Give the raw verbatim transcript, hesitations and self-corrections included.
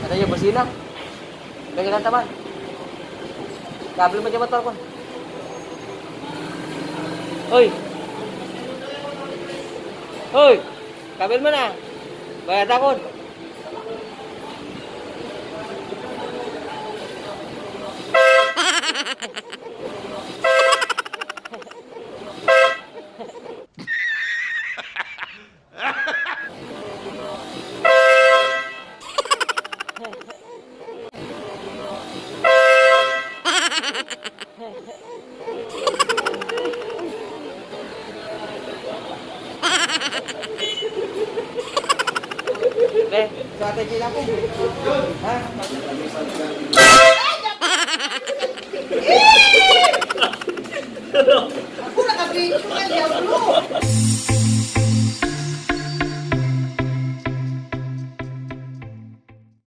Katanya bersihin lang. Pegangan taman. Kabel macam motor kon. Oi. Oi. Kabel mana? Bayar takon. Eh, strategi aku. Hah? Aku nakabidyo ka, diablo!